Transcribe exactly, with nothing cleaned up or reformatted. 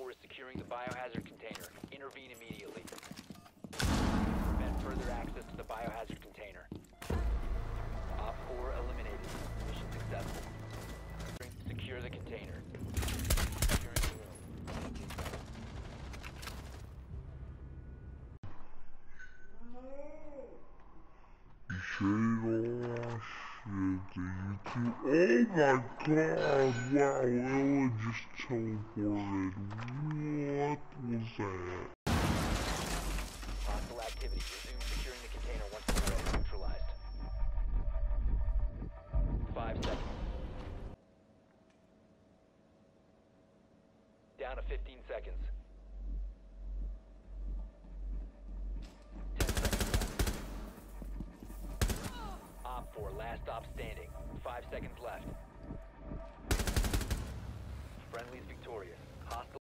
four is securing the biohazard container. Intervene immediately. Prevent further access to the biohazard container. Op four eliminated. Mission successful. Secure the container. Securing the room. Shade oh my god, wow, Ella just teleported. What was that? Hostile activity. Resume securing the container once the threat is neutralized. Five seconds. Down to fifteen seconds. ten seconds left. Op four, last stop standing. Five seconds left. Friendly's victorious.